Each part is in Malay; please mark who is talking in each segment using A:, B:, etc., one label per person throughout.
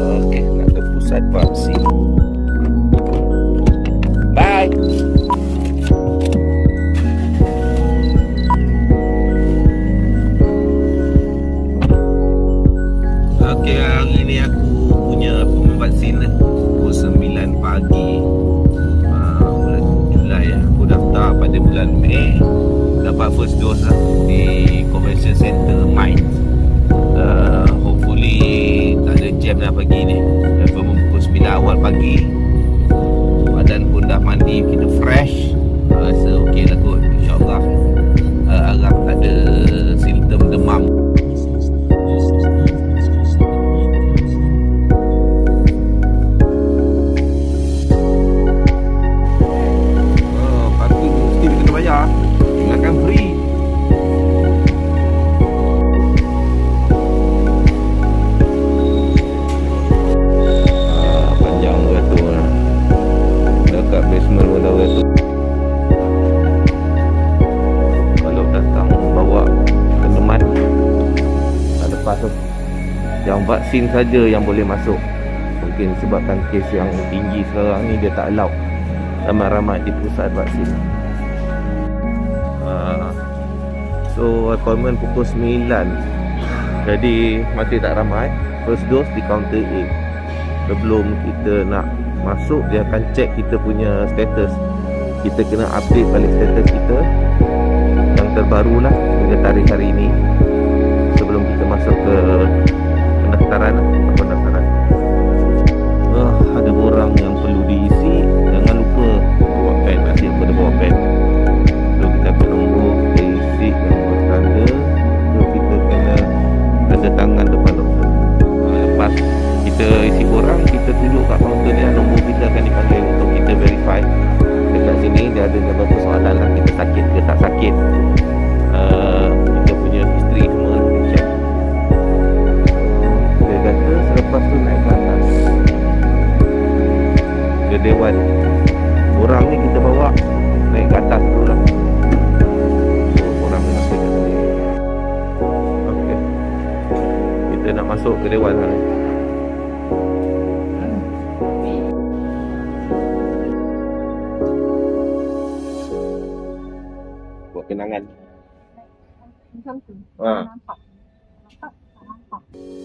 A: Okey, nak ke pusat vaksin. Bye. Okey, hari ni aku punya vaksin dah. Pukul 9 pagi. Bulan Julai aku daftar pada bulan Mei. Dapat first dose lah di Convention Center Mines. Hopefully tak ada jam dah pagi ni. Pukul 9 awal pagi. Badan pun dah mandi, kita fresh. Rasa okey lah kot, insyaAllah. Harap tak ada simptom demam. Parking mesti kena bayar. Ingatkan free. Panjang beratur lah. Dekat basement pun dah beratur. Kalau datang bawa teman, tak lepas tu. Yang vaksin saja yang boleh masuk. Mungkin sebabkan kes yang tinggi sekarang ni, dia tak allow ramai-ramai di pusat vaksin. So appointment pukul 9. Jadi masih tak ramai. First dose di counter A. Sebelum kita nak masuk, dia akan check kita punya status. Kita kena update balik status kita yang terbaru lah hingga tarikh hari ini, sebelum kita masuk ke pendaftaran. Ada borang yang perlu diisi. Jangan lupa bawa pen. Nanti aku ada bawa pen. So kita akan nombor, kita isi yang bertanda. So kita kena tanda tangan depan doktor. Lepas kita isi borang, kita tunjuk kat kaunter dia, nombor kita akan dipanggil untuk kita verify. Dekat sini dia ada beberapa soalan lah. Kita sakit ke tak sakit, kita punya history semua kita check. Dia kata selepas tu naik ke atas ke dewan. Orang ni kita bawa naik ke atas dulu lah. So orang ni masuk kat sini. Okay, kita nak masuk ke dewan lah. Buat kenangan.
B: Macam tu.
A: Ha.
B: Nampak. Tak nampak.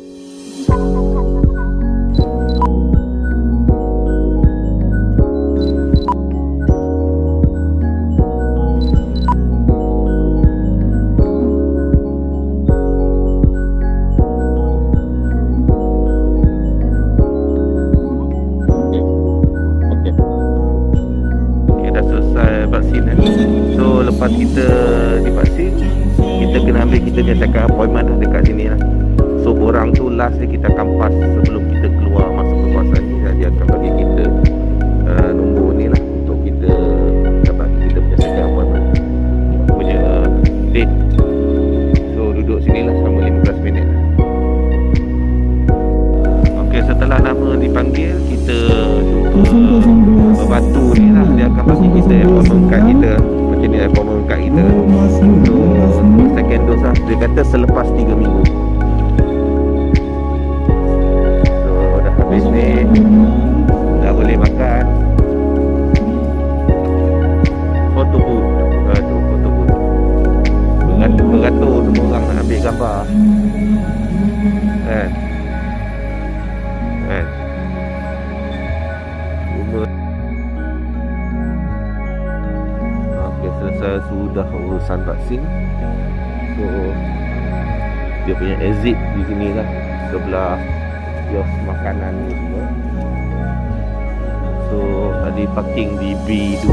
B: So lepas kita divaksin, kita kena ambil kita punya second appointment lah dekat sini lah. So orang tu last ni kita kampas sebelum kita keluar masuk ke kawasan ni. Dia akan bagi kita nombor ni lah untuk kita dapat kita punya second appointment, punya date. So duduk sini lah selama 15 minit. Ok, setelah nama dipanggil, kita jumpa batu ni lah. Dia akan bagi kita appointment card kita. Macam ni appointment card kita. So second dose lah. Dia kata selepas 3 minggu. So dah habis ni, dah boleh makan. Foto booth. Tu foto booth. Beratur semua orang nak ambil gambar. Kan? Okay, selesai sudah urusan vaksin. So dia punya exit di sini lah, sebelah kios makanan ni semua. So tadi parking di B2.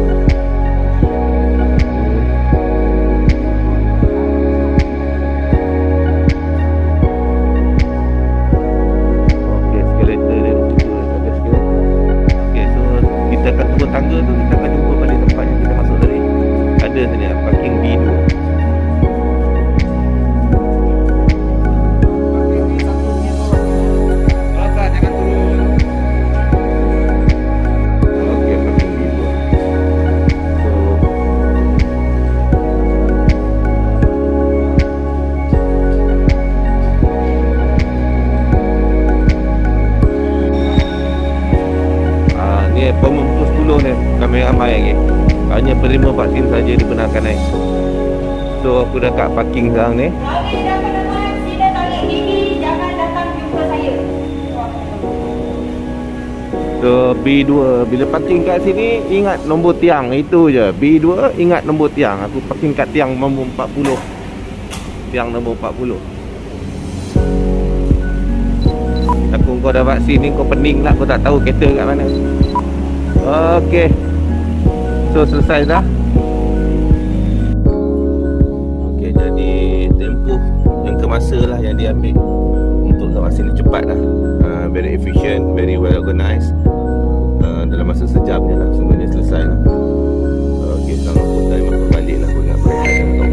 B: Tangga tu kita akan jumpa balik tempat yang kita masuk tadi. Ada sini parking B2. Jangan turun. Okey, parking B2. appointment pukul 10 ni. Kami ramai lagi. Hanya penerima vaksin saja dibenarkan naik. So aku dah kat parking sekarang ni.
C: Okey, dah teman-teman, sila tarik diri, jangan datang jumpa saya.
B: So B2, bila parking kat sini ingat nombor tiang, itu je. B2 ingat nombor tiang. Aku parking kat tiang nombor 40. Tiang nombor 40. Aku kau dah vaksin ni, kau pening lah, kau tak tahu kereta kat mana. Okey. So selesai dah. Okey, jadi tempoh yang kemasa lah yang diambil untuk vaksin ni cepat lah. Very efficient, very well organized. Dalam masa sejam je lah sebenarnya selesai lah. Okey, sekarang aku dah masuk balik lah. Aku nak berehat.